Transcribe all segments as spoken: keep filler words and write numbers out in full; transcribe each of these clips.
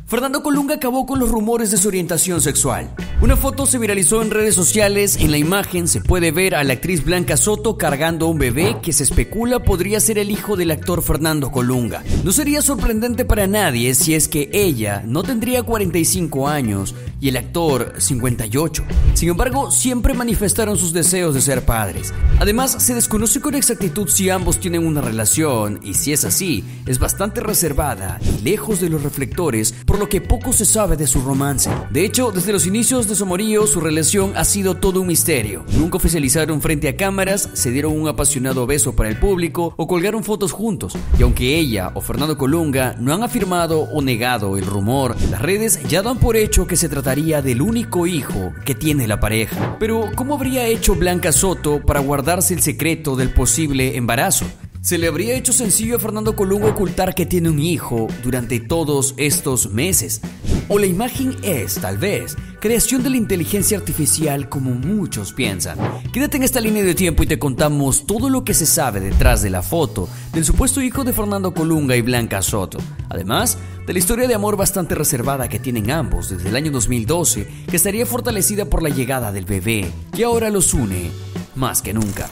Fernando Colunga acabó con los rumores de su orientación sexual. Una foto se viralizó en redes sociales. En la imagen se puede ver a la actriz Blanca Soto cargando a un bebé que se especula podría ser el hijo del actor Fernando Colunga. No sería sorprendente para nadie si es que ella no tendría cuarenta y cinco años y el actor cincuenta y ocho. Sin embargo, siempre manifestaron sus deseos de ser padres. Además, se desconoce con exactitud si ambos tienen una relación, y si es así, es bastante reservada y lejos de los reflectores, por lo que poco se sabe de su romance. De hecho, desde los inicios de su amorío, su relación ha sido todo un misterio. Nunca oficializaron frente a cámaras, se dieron un apasionado beso para el público o colgaron fotos juntos. Y aunque ella o Fernando Colunga no han afirmado o negado el rumor, las redes ya dan por hecho que se trataría del único hijo que tiene la pareja. Pero, ¿cómo habría hecho Blanca Soto para guardarse el secreto del posible embarazo? ¿Se le habría hecho sencillo a Fernando Colunga ocultar que tiene un hijo durante todos estos meses? ¿O la imagen es, tal vez, creación de la inteligencia artificial como muchos piensan? Quédate en esta línea de tiempo y te contamos todo lo que se sabe detrás de la foto del supuesto hijo de Fernando Colunga y Blanca Soto. Además, de la historia de amor bastante reservada que tienen ambos desde el año dos mil doce, que estaría fortalecida por la llegada del bebé, que ahora los une más que nunca.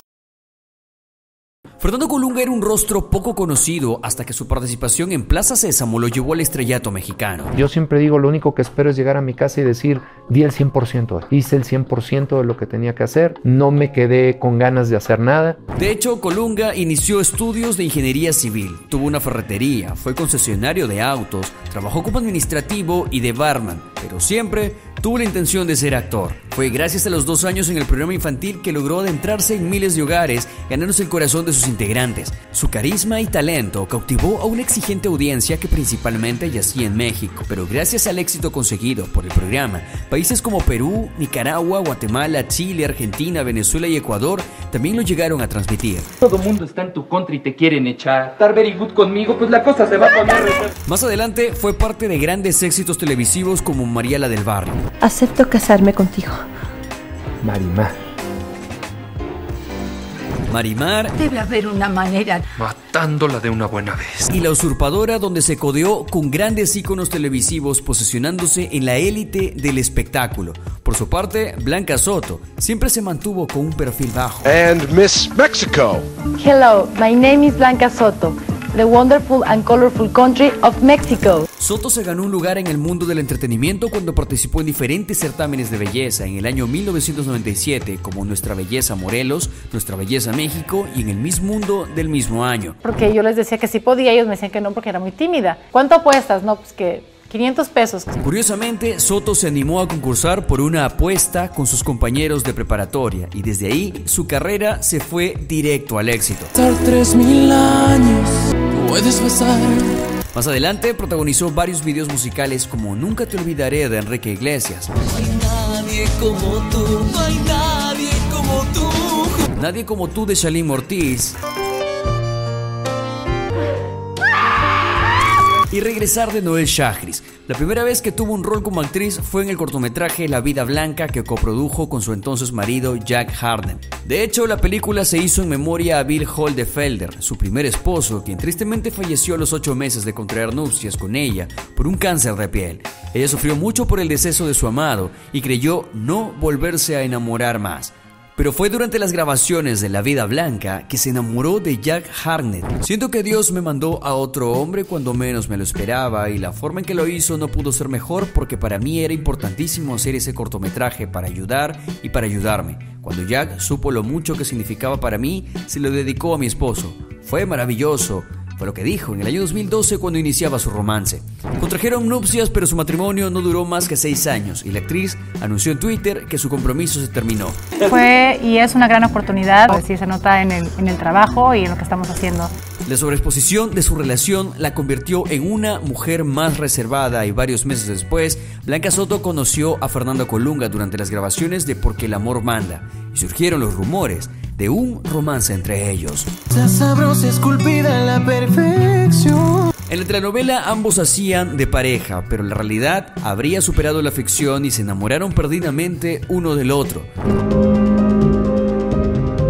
Fernando Colunga era un rostro poco conocido hasta que su participación en Plaza Sésamo lo llevó al estrellato mexicano. Yo siempre digo, lo único que espero es llegar a mi casa y decir, di el cien por ciento, hice el cien por ciento de lo que tenía que hacer, no me quedé con ganas de hacer nada. De hecho, Colunga inició estudios de ingeniería civil, tuvo una ferretería, fue concesionario de autos, trabajó como administrativo y de barman, pero siempre tuvo la intención de ser actor. Fue gracias a los dos años en el programa infantil que logró adentrarse en miles de hogares, ganándose el corazón de sus integrantes. Su carisma y talento cautivó a una exigente audiencia que principalmente yacía en México, pero gracias al éxito conseguido por el programa, países como Perú, Nicaragua, Guatemala, Chile, Argentina, Venezuela y Ecuador también lo llegaron a transmitir. Todo el mundo está en tu contra y te quieren echar. Estar very good conmigo, pues la cosa se va a poner. Más adelante fue parte de grandes éxitos televisivos como Mariela del Barrio. Acepto casarme contigo. Marimar. Marimar. Debe haber una manera. Matándola de una buena vez. Y La Usurpadora, donde se codeó con grandes íconos televisivos posicionándose en la élite del espectáculo. Por su parte, Blanca Soto siempre se mantuvo con un perfil bajo. And Miss Mexico. Hello, my name is Blanca Soto, the wonderful and colorful country of Mexico. Soto se ganó un lugar en el mundo del entretenimiento cuando participó en diferentes certámenes de belleza en el año mil novecientos noventa y siete, como Nuestra Belleza Morelos, Nuestra Belleza México y en el Miss Mundo del mismo año. Porque yo les decía que sí podía, ellos me decían que no porque era muy tímida. ¿Cuánto apuestas? No, pues que quinientos pesos. Curiosamente, Soto se animó a concursar por una apuesta con sus compañeros de preparatoria y desde ahí su carrera se fue directo al éxito. Tres mil años, puedes besar. Más adelante protagonizó varios videos musicales como Nunca te olvidaré de Enrique Iglesias. No hay nadie como tú, no hay nadie como tú. Nadie como tú de Shalim Ortiz. Y Regresar de Noel Shahriz. La primera vez que tuvo un rol como actriz fue en el cortometraje La Vida Blanca que coprodujo con su entonces marido Jack Harden. De hecho, la película se hizo en memoria a Bill Holdefelder, su primer esposo, quien tristemente falleció a los ocho meses de contraer nupcias con ella por un cáncer de piel. Ella sufrió mucho por el deceso de su amado y creyó no volverse a enamorar más. Pero fue durante las grabaciones de La Vida Blanca que se enamoró de Jack Harnett. Siento que Dios me mandó a otro hombre cuando menos me lo esperaba y la forma en que lo hizo no pudo ser mejor porque para mí era importantísimo hacer ese cortometraje para ayudar y para ayudarme. Cuando Jack supo lo mucho que significaba para mí, se lo dedicó a mi esposo. Fue maravilloso. Fue lo que dijo en el año dos mil doce cuando iniciaba su romance. Contrajeron nupcias, pero su matrimonio no duró más que seis años y la actriz anunció en Twitter que su compromiso se terminó. Fue y es una gran oportunidad, pues sí se nota en el, en el trabajo y en lo que estamos haciendo. La sobreexposición de su relación la convirtió en una mujer más reservada y varios meses después, Blanca Soto conoció a Fernando Colunga durante las grabaciones de Porque el amor manda y surgieron los rumores de un romance entre ellos. Esa sabrosa esculpida en la perfección. En la telenovela ambos hacían de pareja, pero la realidad habría superado la ficción y se enamoraron perdidamente uno del otro.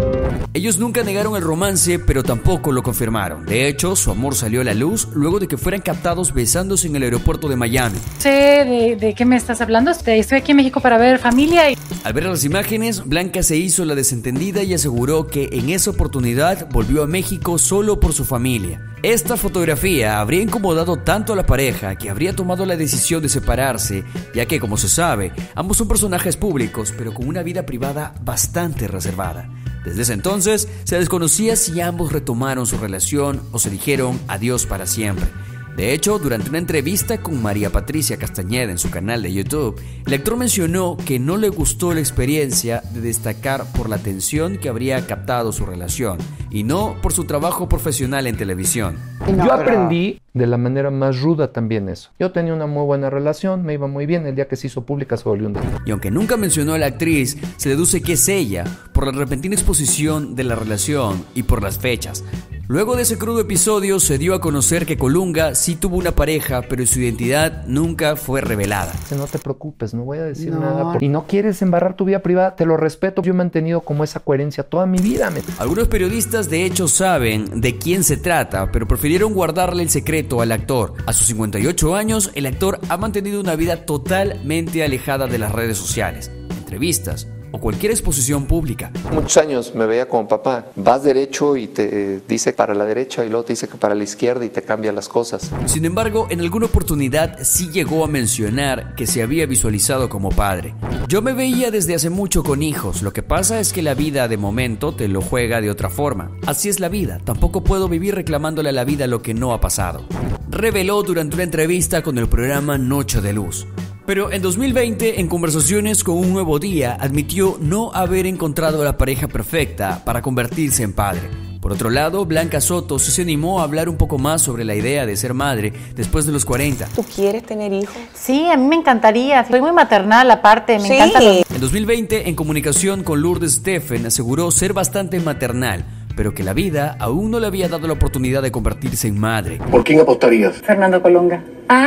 Ellos nunca negaron el romance, pero tampoco lo confirmaron. De hecho, su amor salió a la luz luego de que fueran captados besándose en el aeropuerto de Miami. Sé de, de qué me estás hablando. Estoy aquí en México para ver familia. Y... Al ver las imágenes, Blanca se hizo la desentendida y aseguró que en esa oportunidad volvió a México solo por su familia. Esta fotografía habría incomodado tanto a la pareja que habría tomado la decisión de separarse, ya que, como se sabe, ambos son personajes públicos, pero con una vida privada bastante reservada. Desde ese entonces, se desconocía si ambos retomaron su relación o se dijeron adiós para siempre. De hecho, durante una entrevista con María Patricia Castañeda en su canal de YouTube, el actor mencionó que no le gustó la experiencia de destacar por la atención que habría captado su relación y no por su trabajo profesional en televisión. Yo aprendí de la manera más ruda también eso. Yo tenía una muy buena relación, me iba muy bien, el día que se hizo pública se volvió un delito. Y aunque nunca mencionó a la actriz, se deduce que es ella por la repentina exposición de la relación y por las fechas. Luego de ese crudo episodio se dio a conocer que Colunga sí tuvo una pareja, pero su identidad nunca fue revelada. No te preocupes, no voy a decir no. nada. Y no quieres embarrar tu vida privada, te lo respeto. Yo he mantenido como esa coherencia toda mi vida. Me... Algunos periodistas de hecho saben de quién se trata, pero prefirieron guardarle el secreto al actor. A sus cincuenta y ocho años, el actor ha mantenido una vida totalmente alejada de las redes sociales, entrevistas o cualquier exposición pública. Muchos años me veía como papá. Vas derecho y te dice para la derecha y luego te dice que para la izquierda y te cambia las cosas. Sin embargo, en alguna oportunidad sí llegó a mencionar que se había visualizado como padre. Yo me veía desde hace mucho con hijos. Lo que pasa es que la vida de momento te lo juega de otra forma. Así es la vida. Tampoco puedo vivir reclamándole a la vida lo que no ha pasado. Reveló durante una entrevista con el programa Noche de Luz. Pero en dos mil veinte, en conversaciones con Un Nuevo Día, admitió no haber encontrado a la pareja perfecta para convertirse en padre. Por otro lado, Blanca Soto se animó a hablar un poco más sobre la idea de ser madre después de los cuarenta. ¿Tú quieres tener hijos? Sí, a mí me encantaría. Soy muy maternal aparte, me sí. encanta. Los... En dos mil veinte, en comunicación con Lourdes Steffen, aseguró ser bastante maternal, pero que la vida aún no le había dado la oportunidad de convertirse en madre. ¿Por quién apostarías? Fernando Colunga.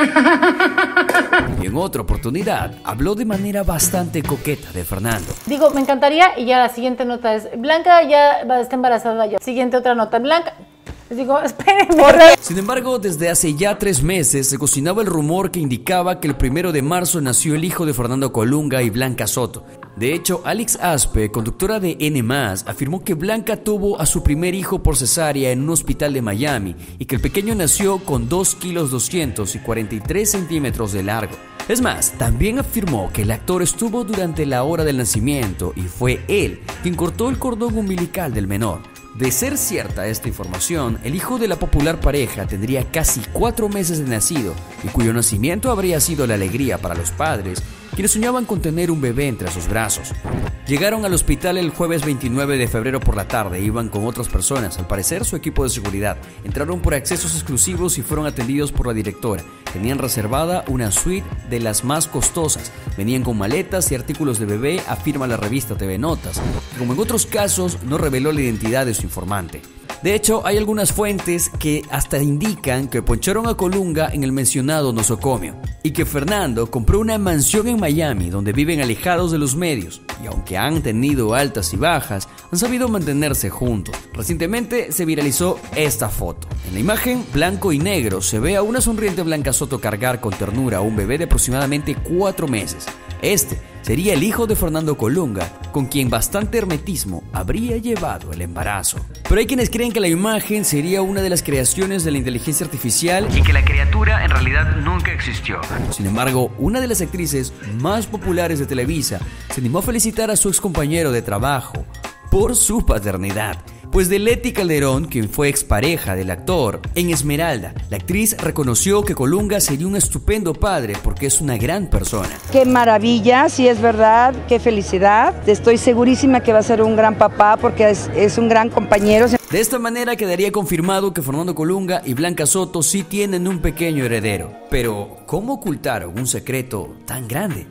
Y en otra oportunidad, habló de manera bastante coqueta de Fernando. Digo, me encantaría, y ya la siguiente nota es, Blanca ya está embarazada ya. Siguiente otra nota, Blanca... Les digo, espérenme. Sin embargo, desde hace ya tres meses se cocinaba el rumor que indicaba que el primero de marzo nació el hijo de Fernando Colunga y Blanca Soto. De hecho, Alex Aspe, conductora de N más, afirmó que Blanca tuvo a su primer hijo por cesárea en un hospital de Miami y que el pequeño nació con dos kilos doscientos y cuarenta y tres centímetros de largo. Es más, también afirmó que el actor estuvo durante la hora del nacimiento y fue él quien cortó el cordón umbilical del menor. De ser cierta esta información, el hijo de la popular pareja tendría casi cuatro meses de nacido y cuyo nacimiento habría sido la alegría para los padres, quienes soñaban con tener un bebé entre sus brazos. Llegaron al hospital el jueves veintinueve de febrero por la tarde, iban con otras personas, al parecer su equipo de seguridad. Entraron por accesos exclusivos y fueron atendidos por la directora. Tenían reservada una suite de las más costosas. Venían con maletas y artículos de bebé, afirma la revista T V Notas, que como en otros casos no reveló la identidad de su informante. De hecho, hay algunas fuentes que hasta indican que poncharon a Colunga en el mencionado nosocomio y que Fernando compró una mansión en Miami donde viven alejados de los medios y aunque han tenido altas y bajas, han sabido mantenerse juntos. Recientemente se viralizó esta foto. En la imagen, blanco y negro, se ve a una sonriente Blanca Soto cargar con ternura a un bebé de aproximadamente cuatro meses. Este sería el hijo de Fernando Colunga, con quien bastante hermetismo habría llevado el embarazo. Pero hay quienes creen que la imagen sería una de las creaciones de la inteligencia artificial y que la criatura en realidad nunca existió. Sin embargo, una de las actrices más populares de Televisa se animó a felicitar a su excompañero de trabajo por su paternidad. Pues de Leti Calderón, quien fue expareja del actor, en Esmeralda, la actriz reconoció que Colunga sería un estupendo padre porque es una gran persona. Qué maravilla, sí es verdad, qué felicidad. Estoy segurísima que va a ser un gran papá porque es, es un gran compañero. De esta manera quedaría confirmado que Fernando Colunga y Blanca Soto sí tienen un pequeño heredero. Pero, ¿cómo ocultaron un secreto tan grande?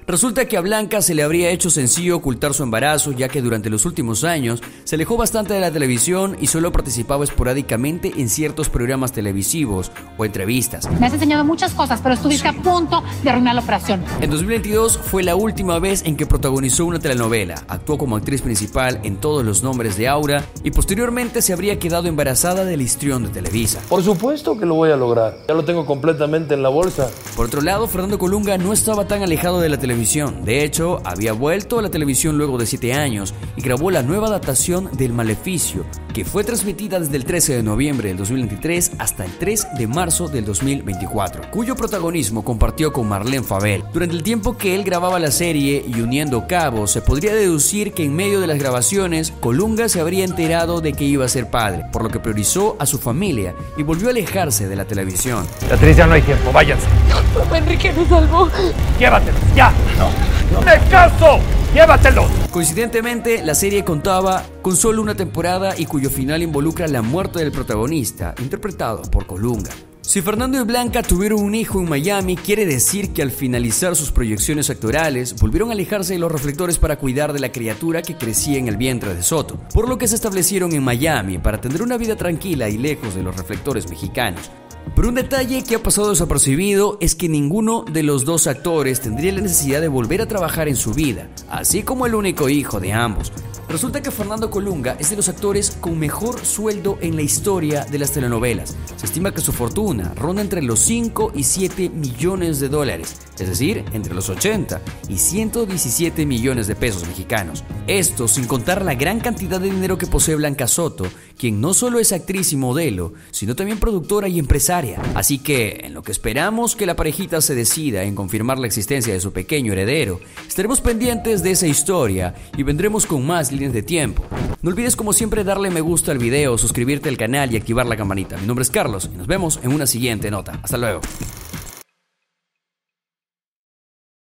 Resulta que a Blanca se le habría hecho sencillo ocultar su embarazo, ya que durante los últimos años se alejó bastante de la televisión y solo participaba esporádicamente en ciertos programas televisivos o entrevistas. Me has enseñado muchas cosas, pero estuviste a punto de arruinar la operación. En dos mil veintidós fue la última vez en que protagonizó una telenovela. Actuó como actriz principal en Todos los nombres de Aura y posteriormente se habría quedado embarazada del histrión de Televisa. Por supuesto que lo voy a lograr. Ya lo tengo completamente en la bolsa. Por otro lado, Fernando Colunga no estaba tan alejado de la televisión. De hecho, había vuelto a la televisión luego de siete años y grabó la nueva adaptación del Maleficio, que fue transmitida desde el trece de noviembre del dos mil veintitrés hasta el tres de marzo del dos mil veinticuatro, cuyo protagonismo compartió con Marlene Fabel. Durante el tiempo que él grababa la serie y uniendo cabos, se podría deducir que en medio de las grabaciones, Colunga se habría enterado de que iba a ser padre, por lo que priorizó a su familia y volvió a alejarse de la televisión. Beatriz, ya no hay tiempo, váyanse. Papá Enrique nos salvó. Llévatelos, ya. No, no me caso. ¡Llévatelos! Coincidentemente, la serie contaba con solo una temporada y cuyo final involucra la muerte del protagonista, interpretado por Colunga. Si Fernando y Blanca tuvieron un hijo en Miami, quiere decir que al finalizar sus proyecciones actorales, volvieron a alejarse de los reflectores para cuidar de la criatura que crecía en el vientre de Soto, por lo que se establecieron en Miami para tener una vida tranquila y lejos de los reflectores mexicanos. Pero un detalle que ha pasado desapercibido es que ninguno de los dos actores tendría la necesidad de volver a trabajar en su vida, así como el único hijo de ambos. Resulta que Fernando Colunga es de los actores con mejor sueldo en la historia de las telenovelas. Se estima que su fortuna ronda entre los cinco y siete millones de dólares, es decir, entre los ochenta y ciento diecisiete millones de pesos mexicanos. Esto sin contar la gran cantidad de dinero que posee Blanca Soto, quien no solo es actriz y modelo, sino también productora y empresaria. Así que, en lo que esperamos que la parejita se decida en confirmar la existencia de su pequeño heredero, estaremos pendientes de esa historia y vendremos con más líneas de tiempo. No olvides como siempre darle me gusta al video, suscribirte al canal y activar la campanita. Mi nombre es Carlos y nos vemos en una siguiente nota. Hasta luego.